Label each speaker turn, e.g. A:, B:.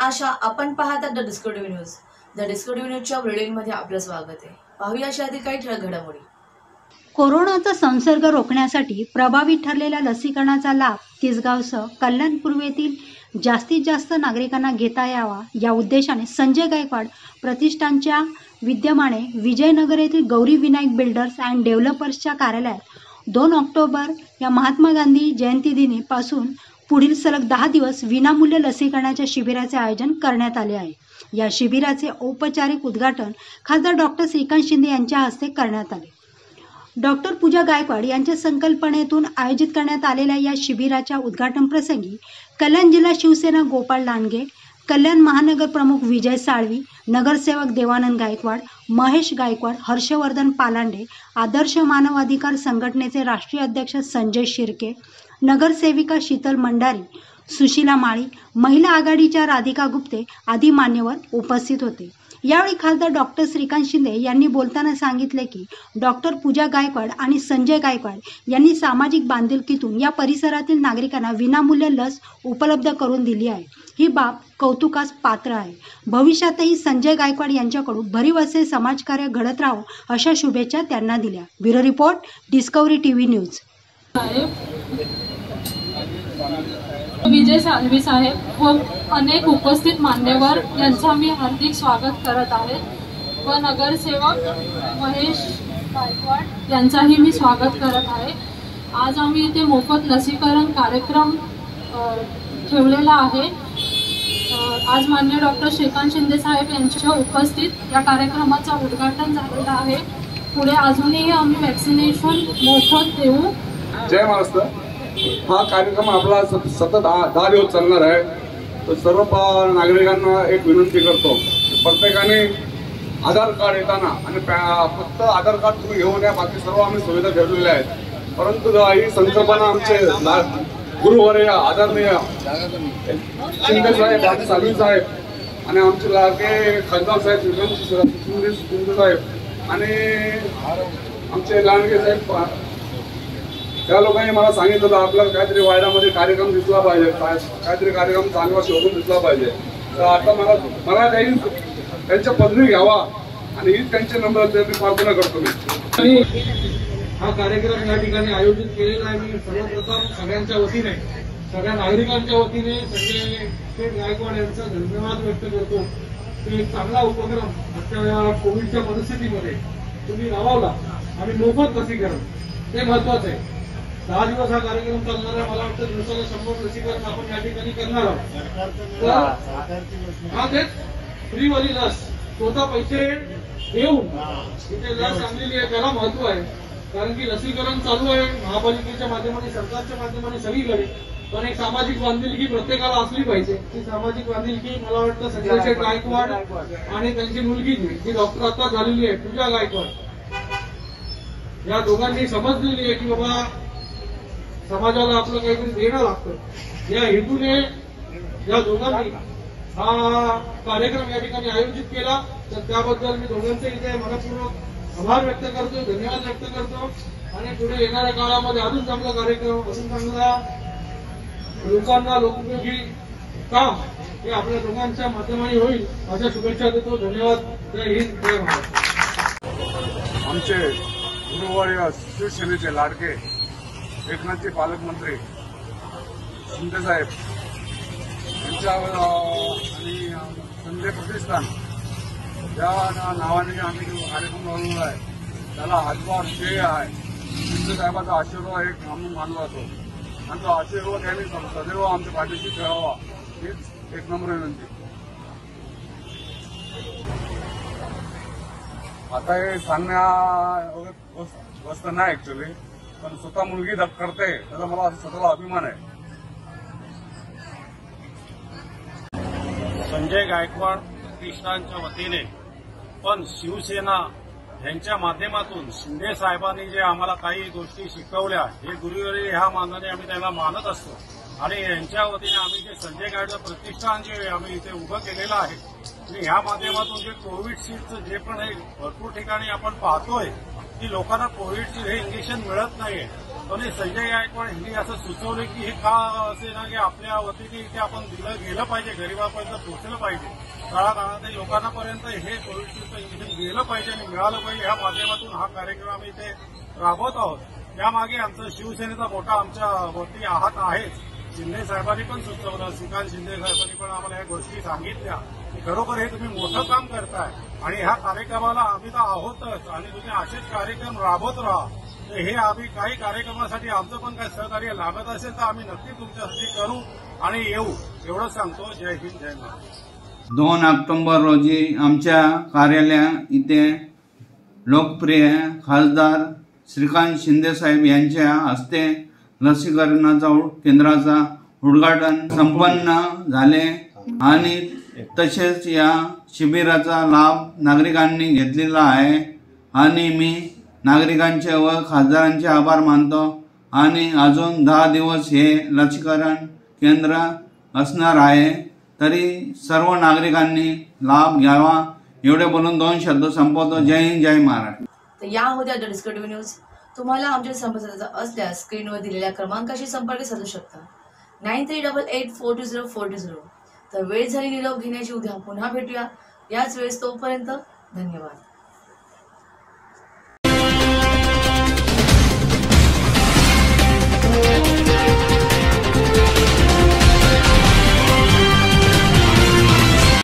A: आशा, आपण पाहता the discovery news. The discovery न्यूजच्या ब्रीडिंगमध्ये आपलं स्वागत आहे। पाहूया अशातील काही ठळक घडामोडी।
B: कोरोनाचा संसर्ग रोखण्यासाठी प्रभावी ठरलेल्या लसीकरणाचा लाभ तिसगावसह कल्याण पूर्वेतील जास्तीत जास्त नागरिकांना घेता यावा या उद्देशाने संजय गायकवाड प्रतिष्ठानच्या विद्यमाने विजयनगर येथील गौरी विनायक बिल्डर्स अँड डेव्हलपर्सच्या कार्यालयात 2 ऑक्टोबर या महात्मा गांधी जयंती दिनी पासून पुढील सलग 10 दिवस विनामूल्य लसीकरणाच्या शिबिराचे आयोजन करण्यात आले आहे। या शिबिराचे औपचारिक उद्घाटन खासदार डॉक्टर श्रीकांत शिंदे यांच्या हस्ते करण्यात आले। डॉक्टर पूजा गायकवाड यांच्या संकल्पनेतून आयोजित करण्यात आलेल्या या शिबिराच्या उद्घाटन प्रसंगी कल्याण जिल्हा शिवसेना गोपाळ लांडगे, कल्याण महानगर प्रमुख विजय साळवी, नगरसेवक देवानंद गायकवाड, महेश गायकवाड, हर्षवर्धन पालांडे, आदर्श मानव अधिकार संघटनेचे राष्ट्रीय अध्यक्ष संजय शिर्के, नगरसेविका शीतल मंडारी, सुशीला माळी, महिला आघाडीच्या राधिका गुप्ते आदी मान्यवर उपस्थित होते। यावेळी खासदार डॉक्टर श्रीकांत शिंदे यांनी बोलताना सांगितले की डॉक्टर पूजा गायकवाड आणि संजय गायकवाड यांनी सामाजिक बांधिलकीतून या परिसरातील नागरिकांना विनामूल्य लस उपलब्ध करून दिली आहे। ही बाब कौतुकास पात्र आहे। भविष्यातही संजय गायकवाड यांच्याकडून भरीव असे समाजकार्य घडत राहो अशा शुभेच्छा त्यांना दिल्या। Bureau report, discovery TV news.
C: Vijay Salvi साहेब व अनेक उपस्थित मान्यवर यांचा मी हार्दिक स्वागत करत आहे व नगरसेवक महेश गायकवाड यांचाही मी स्वागत करत आहे। आज आम्ही इथे मोफत लसीकरण कार्यक्रम ठेवलेला आहे। आज माननीय डॉक्टर श्रीकांत शिंदे साहेब यांच्या उपस्थित या कार्यक्रमाचं उद्घाटन झालेलं आहे। पुढे अजूनही आम्ही वॅक्सिनेशन मोफत देऊ।
D: जय महाराष्ट्र। हा कार्यक्रम आपला सतत 10 दिवस चालणार आहे। तर सर्व नागरिकांना एक विनंती करतो, प्रत्येकाने आधार कार्ड येताना आणि फक्त आधार कार्ड तुम्ही घेऊन या, बाकी सर्व आम्ही सुविधा ठेवलेल्या आहेत। परंतु ही संकल्पना आमचे गुरुवर्य आदरणीय शिंदे साहेब, साळवी साहेब आणि आमचे लाडके खासदार साहेब शिंदे साहेब आणि आमचे लांडगे साहेब, त्या लोकांनी मला सांगितलं आपल्याला काहीतरी वायरामध्ये कार्यक्रम दिसला पाहिजे, काहीतरी कार्यक्रम चांगला शोधून दिसला पाहिजे। तर आता मला त्यांच्या पदवी घ्यावा आणि हीच त्यांचे नंबर मी प्रार्थना करतो। मी
E: हा कार्यक्रम या ठिकाणी आयोजित केलेला आहे। मी सर्वप्रथम सगळ्यांच्या वतीने, सगळ्या नागरिकांच्या वतीने संजय गायकवाड यांचा धन्यवाद व्यक्त करतो की एक चांगला उपक्रम आजच्या या कोविडच्या परिस्थितीमध्ये तुम्ही राबवला आणि मोफत लसीकरण ते महत्वाचं आहे। 10 दिवस हा कार्यक्रम चालणार आहे। मला वाटतं दिवसाला 100 लसीकरण आपण या ठिकाणी करणार आहोत। हा तेच फ्रीवाली लस स्वतः पैसे देऊन इथे लस आणलेली आहे, त्याला महत्व आहे। कारण की लसीकरण चालू आहे महापालिकेच्या माध्यमाने, सरकारच्या माध्यमाने सगळीकडे, पण एक सामाजिक बांधिलकी प्रत्येकाला असली पाहिजे। ती सामाजिक बांधिलकी मला वाटतं संजय गायकवाड आणि त्यांची मुलगी जी डॉक्टर आता झालेली आहे पूजा गायकवाड, या दोघांनी समजलेली आहे की बाबा समाजाला आपलं काहीतरी देणं लागतं। या हेतूने या दोघांनी हा कार्यक्रम या ठिकाणी आयोजित केला, तर त्याबद्दल मी दोघांचे इथे मनपूर्वक आभार व्यक्त करतो, धन्यवाद व्यक्त करतो। आणि पुढे येणाऱ्या काळामध्ये अजून चांगला कार्यक्रम, अजून चांगला लोकांना लोकोपयोगी काम हे आपल्या दोघांच्या माध्यमाने होईल अशा शुभेच्छा देतो। धन्यवाद। जय हिंद, जय महाराष्ट्र।
D: आमचे गुरुवर्य शिवसेनेचे लाडके एकनाथजी पालकमंत्री शिंदे साहेब यांच्या आणि संजय प्रतिष्ठान या नावाने आम्ही जो कार्यक्रम बनवला आहे त्याला हातभार श्रेय आहे। शिंदे साहेबांचा आशीर्वाद एक म्हणून मानला जातो आणि तो आशीर्वाद यांनी सदैव आमच्या पाठीशी ठेवावा हीच एक नम्र विनंती। आता हे सांगण्या वस्त नाही ऍक्च्युली, पण स्वतः मुलगी करते त्याचा मला स्वतःला अभिमान आहे।
F: संजय गायकवाड प्रतिष्ठानच्या वतीने पण शिवसेना यांच्या माध्यमातून शिंदे साहेबांनी जे आम्हाला काही गोष्टी शिकवल्या, हे गुरुवर्य ह्या मानाने आम्ही त्यांना मानत असतो। आणि यांच्या वतीने आम्ही जे संजय गायकवाड प्रतिष्ठान जे आम्ही इथे उभं केलेलं आहे आणि ह्या माध्यमातून जे कोविडशीचं जे पण हे भरपूर ठिकाणी आपण पाहतोय की लोकांना कोविडची हे इंजेक्शन मिळत नाहीये, पण हे संजय गायकवाड यांनी असं सुचवलं की हे का असे ना की आपल्या वतीने इथे आपण दिलं गेलं पाहिजे, गरिबापर्यंत पोहोचलं पाहिजे, तळागाळातील लोकांपर्यंत हे कोविडचं इंजेक्शन गेलं पाहिजे आणि मिळालं पाहिजे. या माध्यमातून हा कार्यक्रम आम्ही इथे राबवत आहोत. यामागे आमचं शिवसेनेचा मोठा आमच्या वरती हात आहेच. शिंदे साहेबांनी पण सुचवलं, श्रीकांत शिंदे साहेबांनी पण आम्हाला या गोष्टी सांगितल्या की खरोखर हे तुम्ही मोठं काम करताय आणि ह्या कार्यक्रमाला आम्ही तर आहोतच आणि तुम्ही असेच कार्यक्रम राबवत राहा. तर हे आम्ही काही कार्यक्रमासाठी आमचं पण काही सहकार्य लागत असेल तर आम्ही नक्की तुमच्यासाठी करू आणि येऊ, एवढं सांगतो. जय हिंद, जय महाराष्ट्र.
G: 2 ऑक्टोबर रोजी आमच्या कार्यालया इथे लोकप्रिय खासदार श्रीकांत शिंदे साहेब यांच्या हस्ते लसीकरणाचा केंद्राचा उद्घाटन संपन्न झाले आणि तसेच या शिबिराचा लाभ नागरिकांनी घेतलेला आहे आणि मी नागरिकांचे व खासदारांचे आभार मानतो. आणि अजून 10 दिवस हे लसीकरण केंद्र असणार आहे, तरी सर्व नागरिकांनी लाभ घ्यावा. एवढे बोलून 2 शब्द संपवतो. जय हिंद, जय महाराष्ट्र.
A: तर या होत्या द डिस्कवरी न्यूज. तुम्हाला आमच्या संपर्क साधायचा असल्यास स्क्रीनवर दिलेल्या क्रमांकाशी संपर्क साधू शकता. 9388420420. तर वेळ झाली निरोप घेण्याची. उद्या पुन्हा भेटूया याच वेळेस. तोपर्यंत धन्यवाद.